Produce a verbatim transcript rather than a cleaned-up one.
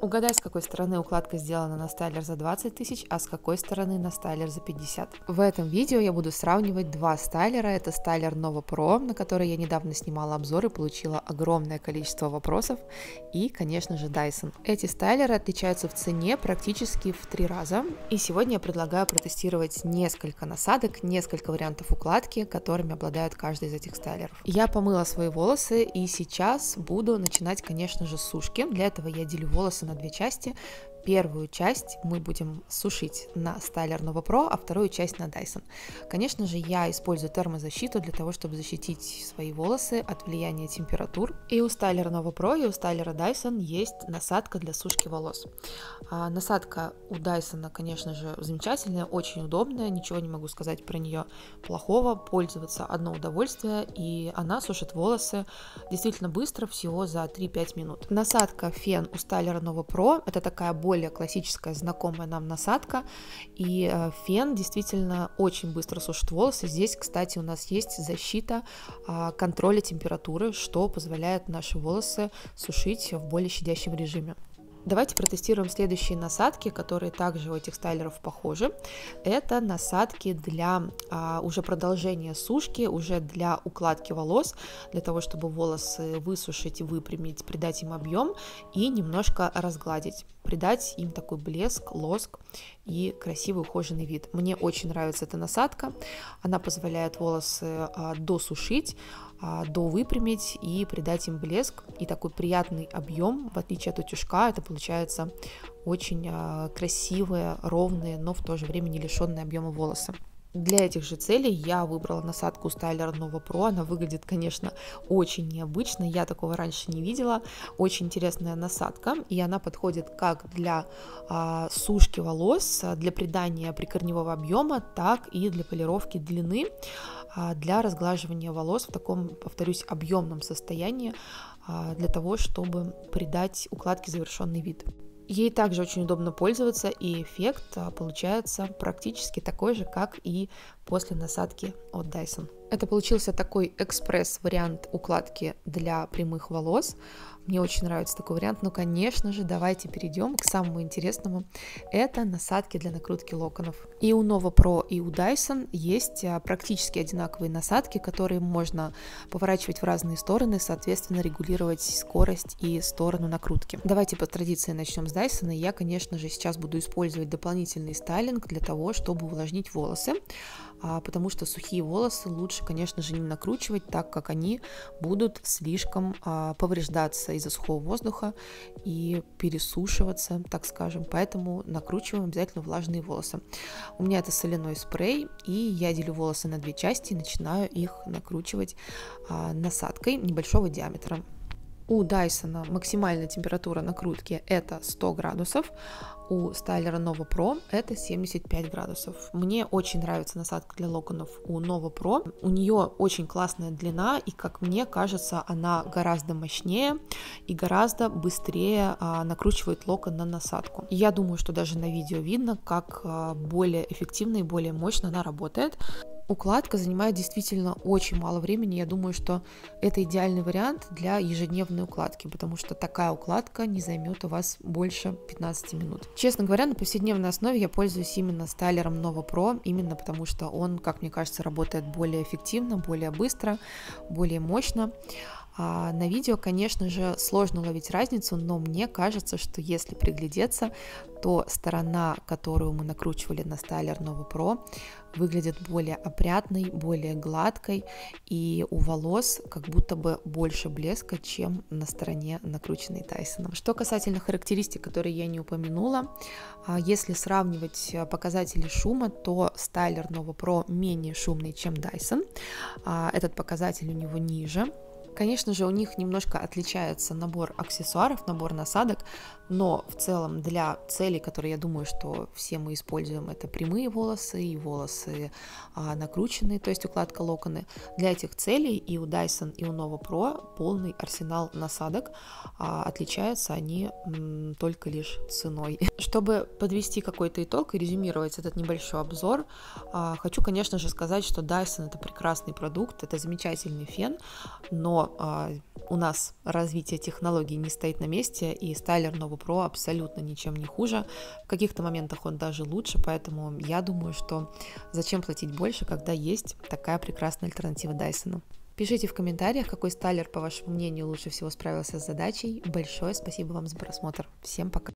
Угадай, с какой стороны укладка сделана на стайлер за двадцать тысяч, а с какой стороны на стайлер за пятьдесят. В этом видео я буду сравнивать два стайлера. Это стайлер Nova Pro, на который я недавно снимала обзор и получила огромное количество вопросов, и, конечно же, Dyson. Эти стайлеры отличаются в цене практически в три раза. И сегодня я предлагаю протестировать несколько насадок, несколько вариантов укладки, которыми обладают каждый из этих стайлеров. Я помыла свои волосы, и сейчас буду начинать, конечно же, с сушки. Для этого я делю волосы на две части. Первую часть мы будем сушить на стайлер Nova Pro, а вторую часть на Dyson. Конечно же, я использую термозащиту для того, чтобы защитить свои волосы от влияния температур. И у стайлера Nova Pro, и у стайлера Dyson есть насадка для сушки волос. А насадка у Dyson, конечно же, замечательная, очень удобная, ничего не могу сказать про нее плохого, пользоваться одно удовольствие, и она сушит волосы действительно быстро, всего за три-пять минут. Насадка фен у стайлера Nova Pro, это такая более более классическая, знакомая нам насадка, и э, фен действительно очень быстро сушит волосы. Здесь, кстати, у нас есть защита э, контроля температуры, что позволяет наши волосы сушить в более щадящем режиме. Давайте протестируем следующие насадки, которые также у этих стайлеров похожи. Это насадки для а, уже продолжения сушки, уже для укладки волос, для того, чтобы волосы высушить, выпрямить, придать им объем и немножко разгладить, придать им такой блеск, лоск и красивый ухоженный вид. Мне очень нравится эта насадка, она позволяет волосы а, досушить, довыпрямить и придать им блеск и такой приятный объем. В отличие от утюжка, это получается очень красивые, ровные, но в то же время не лишенные объема волосы. Для этих же целей я выбрала насадку стайлера Nova Pro. Она выглядит, конечно, очень необычно, я такого раньше не видела. Очень интересная насадка, и она подходит как для а, сушки волос, для придания прикорневого объема, так и для полировки длины, а, для разглаживания волос в таком, повторюсь, объемном состоянии, а, для того, чтобы придать укладке завершенный вид. Ей также очень удобно пользоваться, и эффект получается практически такой же, как и после насадки от Dyson. Это получился такой экспресс-вариант укладки для прямых волос. Мне очень нравится такой вариант, но, конечно же, давайте перейдем к самому интересному. Это насадки для накрутки локонов. И у Nova Pro, и у Dyson есть практически одинаковые насадки, которые можно поворачивать в разные стороны, соответственно, регулировать скорость и сторону накрутки. Давайте по традиции начнем с Dyson. Я, конечно же, сейчас буду использовать дополнительный стайлинг для того, чтобы увлажнить волосы, потому что сухие волосы лучше, конечно же, не накручивать, так как они будут слишком повреждаться из-за сухого воздуха и пересушиваться, так скажем, поэтому накручиваем обязательно влажные волосы. У меня это соляной спрей, и я делю волосы на две части и начинаю их накручивать насадкой небольшого диаметра. У Dyson максимальная температура накрутки это сто градусов, у стайлера Nova Pro это семьдесят пять градусов. Мне очень нравится насадка для локонов у Nova Pro. У нее очень классная длина, и, как мне кажется, она гораздо мощнее и гораздо быстрее а, накручивает локон на насадку. Я думаю, что даже на видео видно, как а, более эффективно и более мощно она работает. Укладка занимает действительно очень мало времени. Я думаю, что это идеальный вариант для ежедневной укладки, потому что такая укладка не займет у вас больше пятнадцати минут. Честно говоря, на повседневной основе я пользуюсь именно стайлером Nova Pro, именно потому что он, как мне кажется, работает более эффективно, более быстро, более мощно. А на видео, конечно же, сложно уловить разницу, но мне кажется, что если приглядеться, то сторона, которую мы накручивали на стайлер Nova Pro, выглядит более опрятной, более гладкой, и у волос как будто бы больше блеска, чем на стороне, накрученной Dyson. Что касательно характеристик, которые я не упомянула, если сравнивать показатели шума, то стайлер Nova Pro менее шумный, чем Dyson. Этот показатель у него ниже. Конечно же, у них немножко отличается набор аксессуаров, набор насадок, но в целом для целей, которые, я думаю, что все мы используем, это прямые волосы и волосы а, накрученные, то есть укладка локоны. Для этих целей и у Dyson, и у Nova Pro полный арсенал насадок, а, отличаются они м, только лишь ценой. Чтобы подвести какой-то итог и резюмировать этот небольшой обзор, а, хочу, конечно же, сказать, что Dyson — это прекрасный продукт, это замечательный фен, но Но а, у нас развитие технологий не стоит на месте, и стайлер Nova Pro абсолютно ничем не хуже. В каких-то моментах он даже лучше, поэтому я думаю, что зачем платить больше, когда есть такая прекрасная альтернатива Dyson. Пишите в комментариях, какой стайлер, по вашему мнению, лучше всего справился с задачей. Большое спасибо вам за просмотр. Всем пока!